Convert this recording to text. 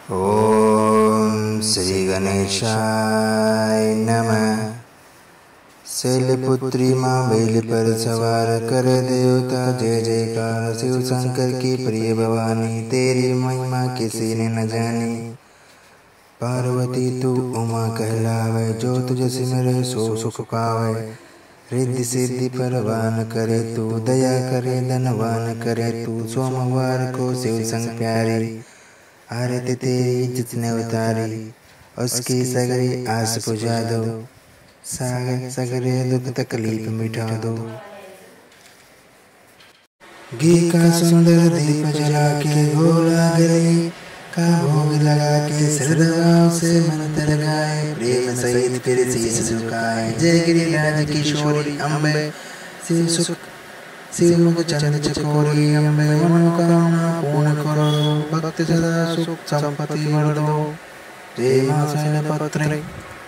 ओम श्री गणेशाय नमः। शैलपुत्री माँ बैल पर सवार कर देवता जय जयकार। शिव शंकर की प्रिय भवानी, तेरी महिमा किसी ने न जानी। पार्वती तू उमा कहलावे, जो तुझ सिमरे सो सुख पावे। रिद्धि सिद्धि परवान करे तू, दया करे धनवान करे तू। सोमवार को शिव संग प्यारी, आरती तेरी जितने उतारी। उसकी सगरी आस पुजा दो, सगरे दुख तकलीफ मिटा दो। घी का सुंदर दीप जला के गोला गले का भोग लगा के श्रद्धाओं से मन तर गाए। प्रेम सहित फिर शीश झुकाए। जय गिरिराज किशोरी अम्बे, शिव मुख चंद चकोरी अम्बे। मनोकामना पूर्ण करो दो, भक्त सदा सुख संपत्ति वर दो। जय मां शैलपुत्री।